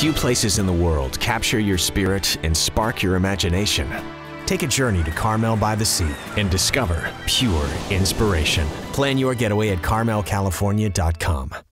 Few places in the world capture your spirit and spark your imagination. Take a journey to Carmel-by-the-Sea and discover pure inspiration. Plan your getaway at carmelcalifornia.com.